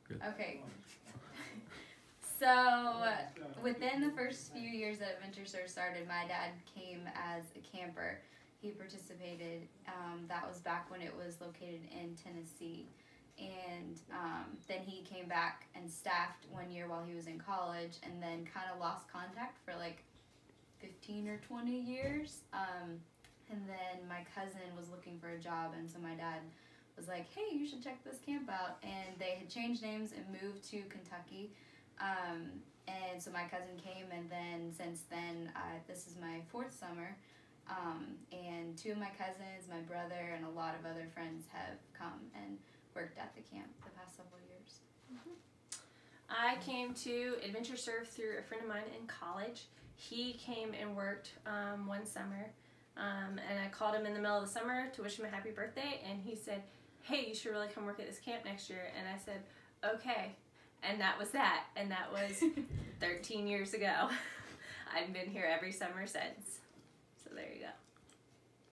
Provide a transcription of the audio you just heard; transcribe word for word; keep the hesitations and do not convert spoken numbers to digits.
Good. Okay. So within the first few years that Adventure Surf started, my dad came as a camper. He participated. Um, that was back when it was located in Tennessee. And um, then he came back and staffed one year while he was in college, and then kind of lost contact for like fifteen or twenty years. Um, and then my cousin was looking for a job, and so my dad was like, hey, you should check this camp out. And they had changed names and moved to Kentucky. Um, and so my cousin came, and then since then, uh, this is my fourth summer. Um, and two of my cousins, my brother, and a lot of other friends have come and worked at the camp the past several years. Mm-hmm. I came to Adventure Surf through a friend of mine in college. He came and worked um, one summer, um, and I called him in the middle of the summer to wish him a happy birthday, and he said, hey, you should really come work at this camp next year. And I said, okay. And that was that, and that was thirteen years ago. I've been here every summer since. So there you go.